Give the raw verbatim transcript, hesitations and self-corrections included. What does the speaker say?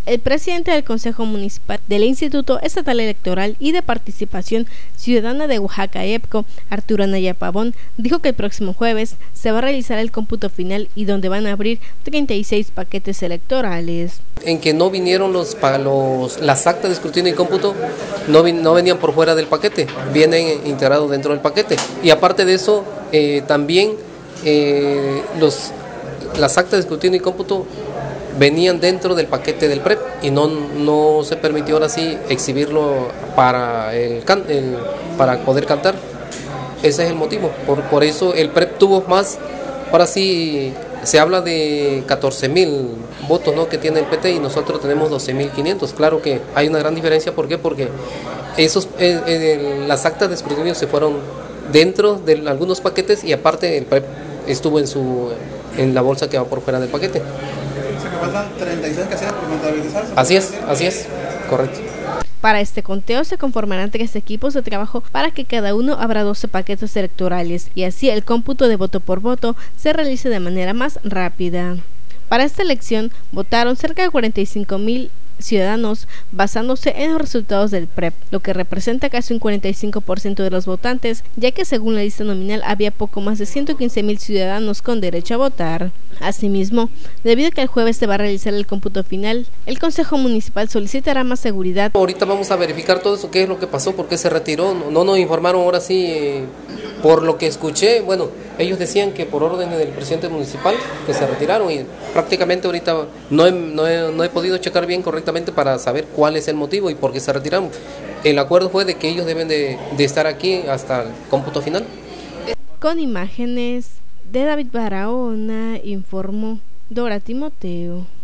El presidente del Consejo Municipal del Instituto Estatal Electoral y de Participación Ciudadana de Oaxaca, E P C O, Arturo Anaya Pavón, dijo que el próximo jueves se va a realizar el cómputo final y donde van a abrir treinta y seis paquetes electorales. En que no vinieron los, para los las actas de escrutinio y cómputo, no, vin, no venían por fuera del paquete, vienen integrados dentro del paquete. Y aparte de eso, eh, también eh, los, las actas de escrutinio y cómputo venían dentro del paquete del P R E P y no, no se permitió ahora sí exhibirlo para, el, el, para poder cantar. Ese es el motivo, por, por eso el P R E P tuvo más, ahora sí se habla de catorce mil votos, ¿no?, que tiene el P T y nosotros tenemos doce mil quinientos. Claro que hay una gran diferencia, ¿por qué? Porque esos, eh, eh, las actas de escrutinio se fueron dentro de algunos paquetes y aparte el P R E P estuvo en, su, en la bolsa que va por fuera del paquete. Faltan treinta y seis casillas por contabilizarse. Así es, así es, correcto. Para este conteo se conformarán tres equipos de trabajo para que cada uno habrá doce paquetes electorales y así el cómputo de voto por voto se realice de manera más rápida. Para esta elección votaron cerca de cuarenta y cinco mil ciudadanos basándose en los resultados del P R E P, lo que representa casi un cuarenta y cinco por ciento de los votantes, ya que según la lista nominal había poco más de ciento quince mil ciudadanos con derecho a votar. Asimismo, debido a que el jueves se va a realizar el cómputo final, el Consejo Municipal solicitará más seguridad. Ahorita vamos a verificar todo eso, qué es lo que pasó, por qué se retiró, no, no nos informaron ahora sí, eh, por lo que escuché, bueno, ellos decían que por órdenes del presidente municipal que se retiraron y prácticamente ahorita no he, no he, no he podido checar bien correctamente para saber cuál es el motivo y por qué se retiraron. El acuerdo fue de que ellos deben de, de estar aquí hasta el cómputo final. Con imágenes de David Barahona, informó Dora Timoteo.